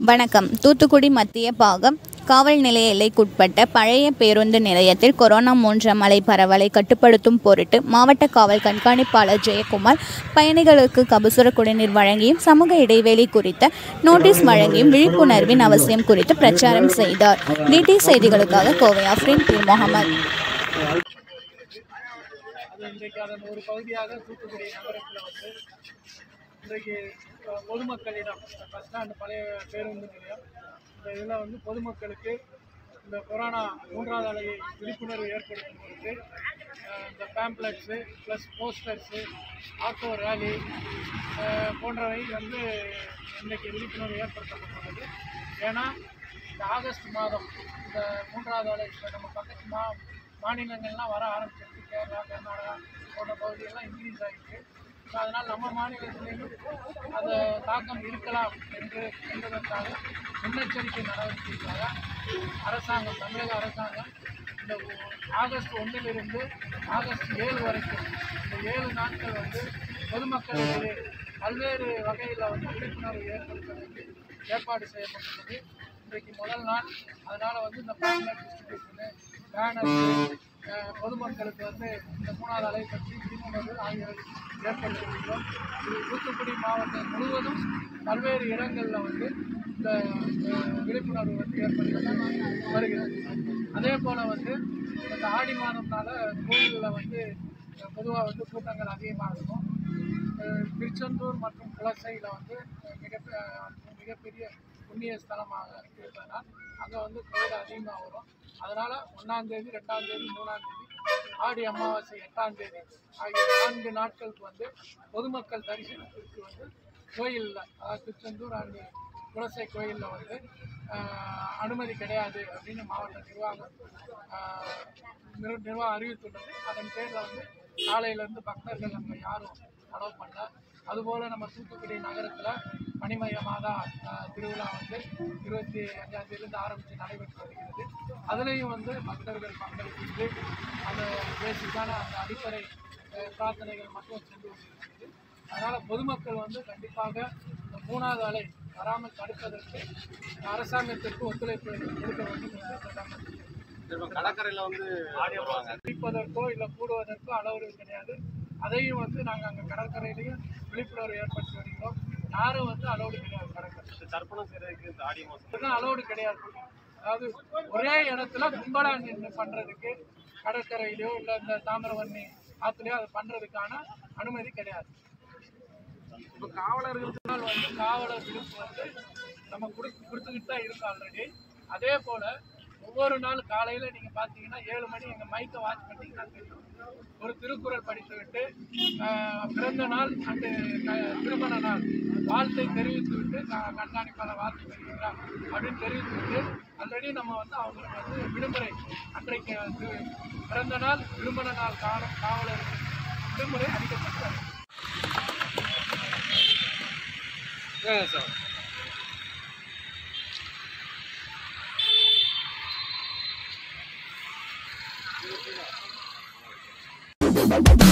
வணக்கம். தூத்துக்குடி மத்திய பாகம் காவல் நிலைய எல்லைக்குட்பட்ட பழைய பேருந்து நிலையத்தில் கொரோனா 3ஆம் அலை பரவலை கட்டுப்படுத்தும் பொருட்டு மாவட்ட காவல் கண்காணிப்பாளர் ஜெயக்குமார் பயணிகளுக்கு கபசுர குடிநீர் வழங்கியும் சமூக இடைவெளி குறித்த நோட்டீஸ் வழங்கியும் விழிப்புணர்வின் அவசியம் குறித்து பிரச்சாரம் செய்தார். டிடி செய்திகளுக்காக கோவை அஃப்ரீன் பீர் முகமது. இன்றைக்கு அதன் ஒரு பகுதியாக தூத்துக்குடி நகரத்தில் இன்றைக்கு பொதுமக்களிடம் பஸ் ஸ்டாண்டு பழைய பேருந்து நிலையம் இந்த இதில் பொதுமக்களுக்கு இந்த கொரோனா 3வது அலையை விழிப்புணர்வு ஏற்படுத்தும் பொழுது இந்த pamphlets plus posters auto rally போன்றவை இன்றைக்கு விழிப்புணர்வு ஏற்படுத்தப்பட்டுள்ளது. ஏன்னா இந்த ஆகஸ்ட் மாதம் இந்த 3வது அலை இப்போ நம்ம பக்கத்து மாநிலங்கள்லாம் வர ஆரம்பிச்சிருக்கு. கேரளா, கர்நாடகா போன்ற பகுதியெல்லாம் இன்க்ரீஸ் ஆகிருக்கு. ஸோ அதனால் நம்ம மாநிலத்திலேயும் அந்த தாக்கம் இருக்கலாம் என்பதற்காக முன்னெச்சரிக்கை நடவடிக்கைக்காக அரசாங்கம், தமிழக அரசாங்கம் இந்த ஆகஸ்ட் 1லிருந்து ஆகஸ்ட் 7 வரைக்கும் இந்த 7 நாட்கள் பொதுமக்களுக்கு பல்வேறு வகையில் விழிப்புணர்வு ஏற்படுத்துவதற்கு ஏற்பாடு செய்யப்பட்டுள்ளது. இன்றைக்கு முதல் நாள். அதனால் இந்த பேம்ப்ளெட் டிஸ்ட்ரிபியூஷனு, பேனர்ஸு, பொதுமக்களுக்கு இந்த 3வது அலை பற்றி விழிப்புணர்வு ஆகியவை ஏற்படுத்தியிருக்கிறோம். இது தூத்துக்குடி மாவட்டம் முழுவதும் பல்வேறு இடங்களில் இந்த விழிப்புணர்வு ஏற்படுத்தி வருகிறது. அதே போல் இந்த ஆடி மாதம்னால கோயிலில் பொதுவாக கூட்டங்கள் அதிகமாக இருக்கும். திருச்செந்தூர் மற்றும் குலசையில் மிகப்பெரிய புண்ணிய ஸ்தலமாக இருப்பதனால் அங்கே கோயில் அதிகமாக வரும். அதனால் 1ஆம் தேதி, 2ஆம் தேதி, 3ஆம் தேதி, ஆடி அமாவாசை 8ஆம் தேதி ஆகிய 4 நாட்களுக்கு பொதுமக்கள் தரிசனத்திற்கு கோயிலில், அதாவது திருச்செந்தூர் அண்ட் குலசை கோயிலில் அனுமதி கிடையாது அப்படின்னு மாவட்ட நிர்வாகம் அறிவித்துள்ளது. அதன் பேரில் காலையிலேருந்து பக்தர்கள் அங்கே யாரும் அலோவ் பண்ணல. அதுபோல் நம்ம தூத்துக்குடி நகரத்தில் மணிமய மாதா திருவிழா 25ஆம் தேதியிலிருந்து ஆரம்பித்து நடைபெற்று வருகிறது. அதுலேயும் பக்தர்கள் பங்களித்து அந்த பேசிக்கான அந்த அடிப்படை பிரார்த்தனைகள் மட்டும் சென்று கொண்டிருக்கிறது. அதனால் பொதுமக்கள் கண்டிப்பாக இந்த 3வது அலை வராமல் தடுப்பதற்கு அரசாங்கத்திற்கு ஒத்துழைப்பு கொடுக்க வேண்டும் என்று பிரதமர் கடற்கரையில் குடிப்பதற்கோ இல்லை கூடுவதற்கோ அளவு கிடையாது. அதையும் நாங்கள் அங்கே கடற்கரையிலையும் விழிப்புணர்வு ஏற்படுத்தி வருகிறோம். யாரும் அலோடு கிடையாது. கடற்கரை தர்ப்பணம் செய்யறதுக்கு இந்த ஆடி மாதம் அலோடு கிடையாது. அதாவது ஒரே இடத்துல கும்பலாக நின்று பண்ணுறதுக்கு கடற்கரையிலையோ இல்லை இந்த தாமிரவர்ணி ஆற்றுலையோ அது பண்ணுறதுக்கான அனுமதி கிடையாது. இப்போ காவலர்களுக்கு காவலர் விடுப்பு நம்ம கொடுத்துக்கிட்டு தான் இருக்கோம் ஆல்ரெடி. அதே போல் ஒவ்வொரு நாள் காலையில் நீங்கள் பார்த்தீங்கன்னா 7 மணி எங்கள் மைக்கை வாட்ச் பண்ணிங்கன்னா தெரியும். ஒரு திருக்குறள் படித்துவிட்டு பிறந்த நாள் அண்டு திருமண நாள் வாழ்த்தை தெரிவித்துவிட்டு கண்காணிப்பாளர் வாழ்த்து பெறுகிறார் அப்படின்னு தெரிவித்துவிட்டு ஆல்ரெடி நம்ம அவங்களுக்கு விடுமுறை அன்றைக்கு பிறந்த நாள், திருமண நாள் காவலருக்கு விடுமுறை அளிக்கப்பட்டார். சார்